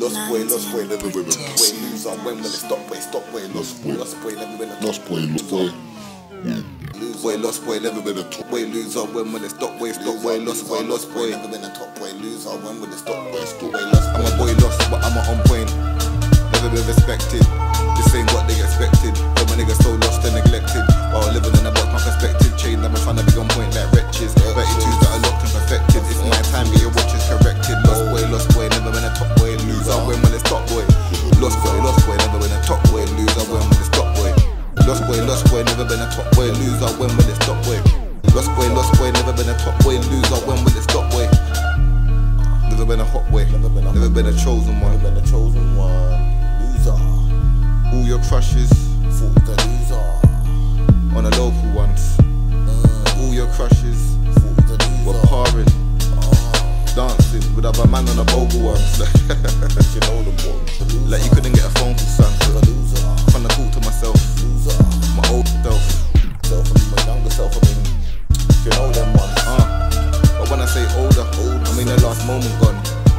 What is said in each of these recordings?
lost boy, never win. Boy, loser, when will it stop? Boy, stop, boy, lost boy, never win a lost boy, boy, lost boy, never been a top boy, loser. When will it stop? Boy, stop, boy, lost boy, never been a top boy, loser. When will it stop? Boy, stop, boy, lost. I'm a boy lost, but I'm on point. Never been respected. This ain't what they expected. But my niggas so lost and neglected. While living in a box, my perspective changed. I'm trying to be on point like wretches. 32s that are locked and perfected. It's my time, get your watches corrected. Lost boy, never been a top boy, loser. When will it stop? Boy, lost boy, never been a top boy, loser. When will it stop? Boy, lost boy, never been a top boy, loser. When will it stop? Boy, lost boy, never been a top boy, loser. When will it stop? Boy, never been a hot boy, never been a chosen one, loser. All your crushes, thought the loser. On the local ones, all your crushes, thought the loser. Were parring, dancing with other man on the bogle ones. You know the one. Like you couldn't get a phone call, son. Trying to talk to myself, my old self, my younger self. I mean, you know them ones. But when I say older, I mean the last moment gone.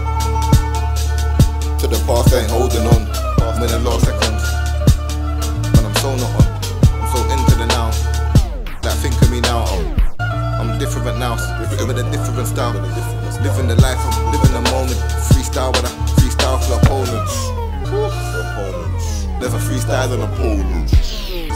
To the past, I ain't holding on. I mean the last seconds. Man, I'm so not on. I'm so into the now. Like think of me now. I'm different now. With a different style. Living the life, I'm living the moment. Freestyle with a freestyle for opponents. Never freestyle on opponents.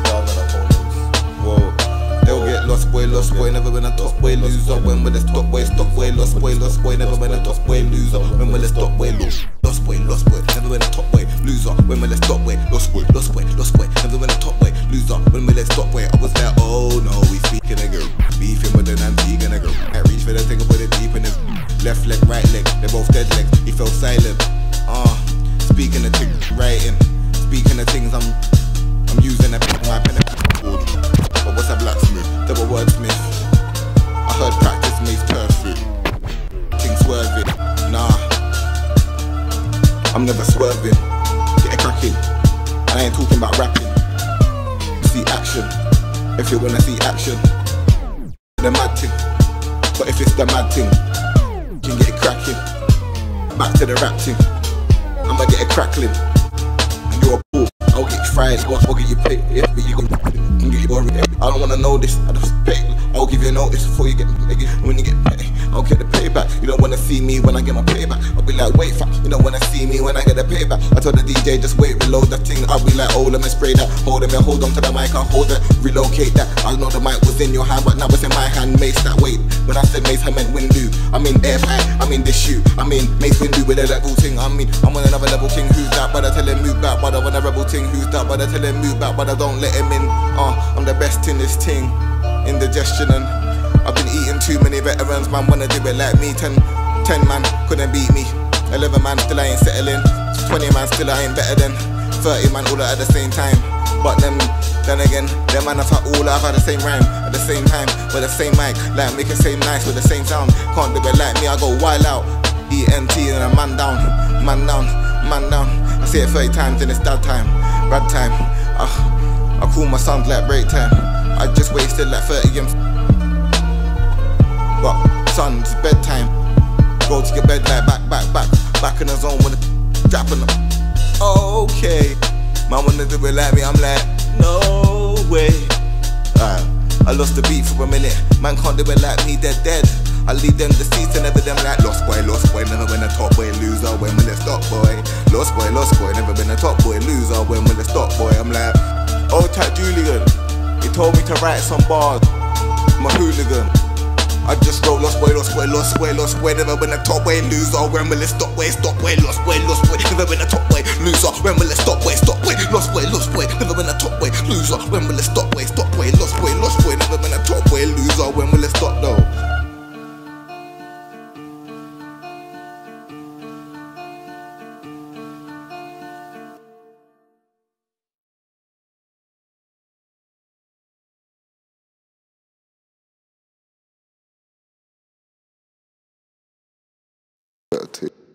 Whoa. They'll get lost boy, never been a top boy, loser. When will it stop? Boy, stop boy, lost boy, never been a top boy, loser. When will it stop? Boy, lost boy, never been a top boy, loser. When will it stop? Boy, lost boy, never been a top boy, loser. When will it stop? Boy, I was like, oh no, we speaking nigga, beefing with an antique nigga. I reach for the thing and put it deep in his left leg, right leg, they're both dead legs. He fell silent. Speaking the thing, writing, speaking the things I'm using my pen and board. But what's a blacksmith? Double wordsmith. I heard practice makes perfect. Things swerving. Nah, I'm never swerving. Get it cracking. And I ain't talking about rapping. See action. If you wanna see action, the mad thing. But if it's the mad thing, you can get it cracking. Back to the rap thing. I'ma get it crackling. And you're a fool. I'll get you fried, I'll get you paid. Yeah, but you gon' get you worried. I don't wanna know this, I just pay. I'll give you a notice before you get paid. When you get paid, I'll get the payback. You don't wanna see me when I get my payback. I'll be like, wait, fuck. You don't wanna see me when I get the payback. I told the DJ, just wait, reload that thing. I'll be like, oh, let me spray that. Hold on to the mic, I'll hold it, relocate that. I know the mic was in your hand, but now it's in my hand. Mace that weight. When I said mace, I meant windu. I mean air pie, I mean this shoe. I mean mace windu with a level thing. I mean, I'm on another level king. Who's that? But I tell him move back. But I want a rebel thing. Who's that? But I tell him move back. But I don't let him in. I'm the best in this thing. Indigestion, and I've been eating too many veterans. Man wanna do it like me. 10 man couldn't beat me. 11 man still I ain't settling. 20 man still I ain't better than 30 man all at the same time. But then again, them man have all have the same rhyme at the same time with the same mic, like make it seem nice with the same sound. Can't do it like me, I go wild out. ENT and a man down. I say it 30 times and it's dad time, bad time. I call my sons like break time. I just wasted like 30 games. But son, it's bedtime. Go to your bed like back in the zone with a strap on them. Okay, man wanna do it like me, I'm like, no way. I lost the beat for a minute. Man can't do it like me, they're dead. I leave them deceased and never them like lost boy, never been a top boy, loser. When will it stop, boy? Lost boy, never been a top boy, loser. When will it stop, boy? I'm like, old tight Julian. He told me to write some bars. I'm a hooligan. I just wrote lost boy, never been a top boy, loser. When will it stop, boy? Stop boy, lost boy, never been a top boy, loser. When will it stop, boy? Stop boy, lost boy, never been a top boy, loser. When will it stop, boy? Stop boy, lost boy, never been a top boy, loser. When will it stop though? Take